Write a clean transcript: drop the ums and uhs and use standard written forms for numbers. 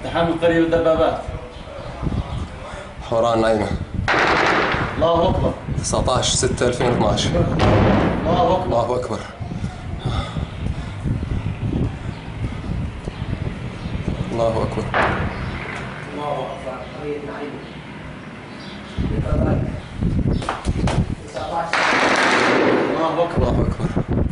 اقتحام القرية بالدبابات. حوران النعيمة. الله أكبر. 19/6/2012. الله أكبر. الله أكبر. الله أكبر. الله أكبر. قرية النعيمة. بالدبابات. 19. الله أكبر. الله أكبر.